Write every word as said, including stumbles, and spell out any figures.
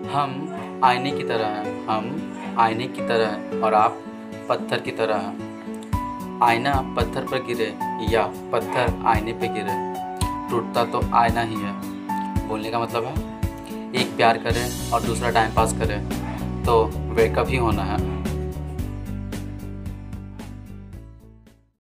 हम आईने की तरह हैं, हम आईने की तरह हैं और आप पत्थर की तरह हैं। आईना पत्थर पर गिरे या पत्थर आईने पे गिरे, टूटता तो आईना ही है। बोलने का मतलब है, एक प्यार करे और दूसरा टाइम पास करे तो ब्रेकअप ही होना है।